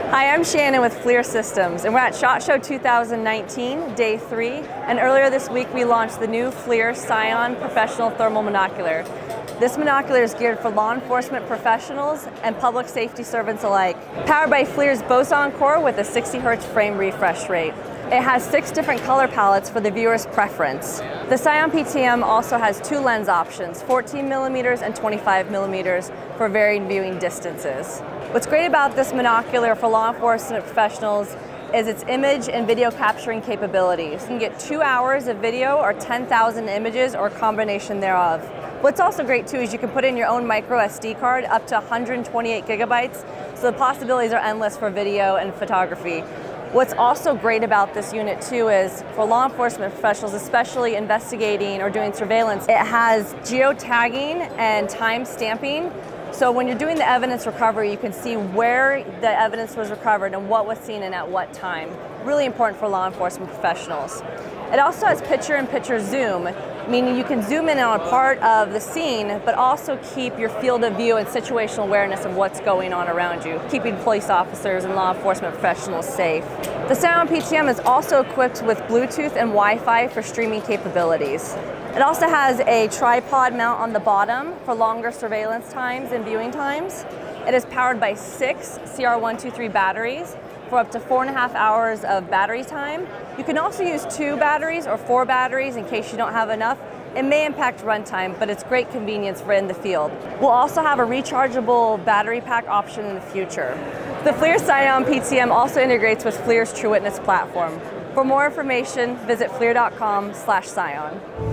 Hi, I'm Shannon with FLIR Systems, and we're at SHOT Show 2019, Day 3, and earlier this week we launched the new FLIR Scion Professional Thermal Monocular. This monocular is geared for law enforcement professionals and public safety servants alike. Powered by FLIR's boson core with a 60 Hz frame refresh rate. It has 6 different color palettes for the viewer's preference. The Scion PTM also has 2 lens options, 14mm and 25mm for varying viewing distances. What's great about this monocular for law enforcement professionals is its image and video capturing capabilities. You can get 2 hours of video or 10,000 images or a combination thereof. What's also great too is you can put in your own micro SD card up to 128 gigabytes, so the possibilities are endless for video and photography. What's also great about this unit too is for law enforcement professionals, especially investigating or doing surveillance, it has geotagging and time stamping. So when you're doing the evidence recovery, you can see where the evidence was recovered and what was seen and at what time. Really important for law enforcement professionals. It also has picture-in-picture zoom, meaning you can zoom in on a part of the scene, but also keep your field of view and situational awareness of what's going on around you, keeping police officers and law enforcement professionals safe. The Scion PTM is also equipped with Bluetooth and Wi-Fi for streaming capabilities. It also has a tripod mount on the bottom for longer surveillance times and viewing times. It is powered by 6 CR123 batteries for up to 4.5 hours of battery time. You can also use 2 batteries or 4 batteries in case you don't have enough. It may impact runtime, but it's great convenience for in the field. We'll also have a rechargeable battery pack option in the future. The FLIR Scion PTM also integrates with FLIR's TruWITNESS platform. For more information, visit FLIR.com/Scion.